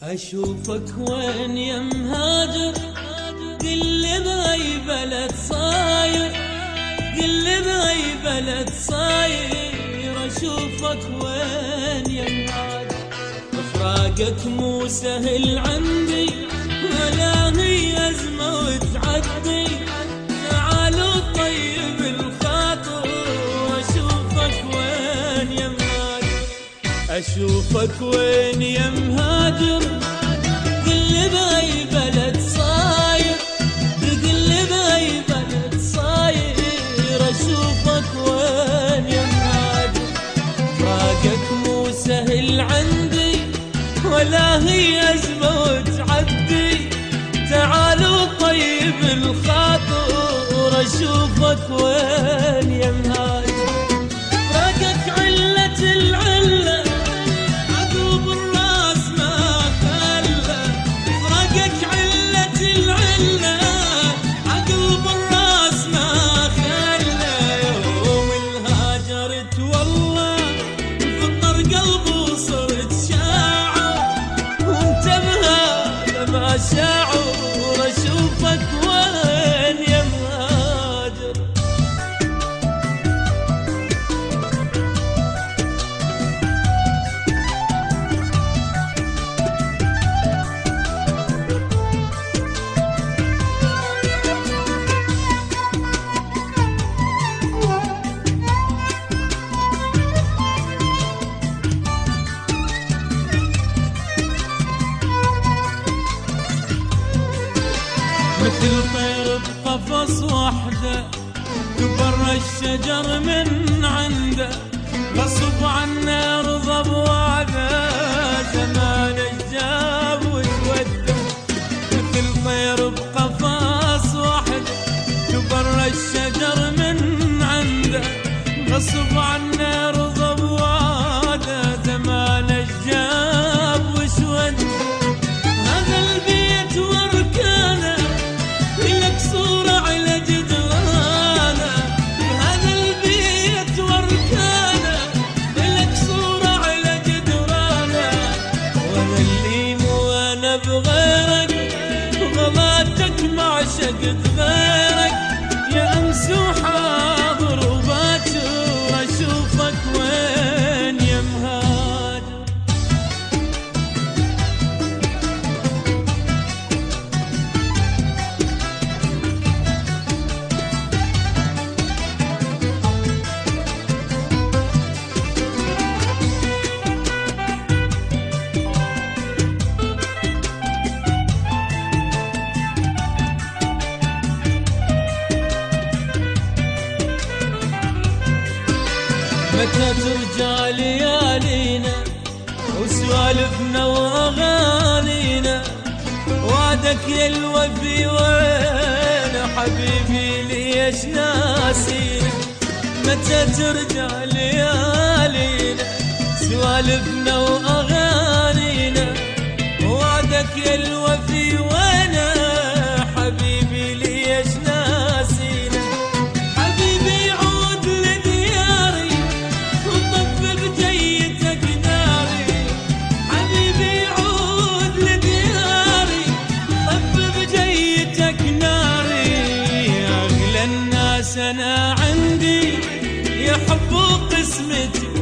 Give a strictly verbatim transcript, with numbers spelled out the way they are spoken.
أشوفك وين يا مهاجر، قل لي بأي بلد صاير، قل لي بأي بلد صاير. أشوفك وين يا مهاجر، فراقك مو سهل عندي ولا هي أزمة وتعدي. تعالوا طيب الخاطر، أشوفك وين يا مهاجر، أشوفك وين يا مهاجر. قل لي بأي بلد صاير، قل لي بأي بلد صاير. أشوفك وين يا مهاجر، فراقك مو سهل عندي ولا هي أزمة وتعدي. تعالوا طيب الخاطر، أشوفك وين يا مهاجر. فراقك علة العلة، عقب الراس ما خلى. فراقك علة العلة، عقب الراس ما خلى. يوم الهاجرت والله فطر قلبي وصرت شاعر، وانتبه لما شاعر. أشوفك وين يا مهاجر. مثل طير بقفص وحده، كبر الشجر من عنده. غصب عنا رضى بوعده، زمان الجاب وتوده. مثل طير بقفص وحده، كبر الشجر من عنده. غصب عنا رضى بوعده، زمان الجاب وتوده. هذا البيت واركانه، لك صورة على جدرانه. هذا البيت واركانه، لك صورة على جدرانه. وانا اللي مو انا بغيرك، غلاتك ما عشقت غيرك. يا امس وحاضر وباكر، اشوفك وين يا مهاجر. متى ترجع ليالينا وسوالفنا واغانينا. وعدك يا الوفي وين حبيبي ليش ناسينا. متى ترجع ليالينا سوالفنا واغانينا. وعدك يا الوفي وين حبيبي ليش ناسينا. حبيبي عود لدياري وطف بجيتك ناري. حبيبي عود لدياري طف بجيتك ناري. أغلى الناس أنا عندي يحبوا قسمتي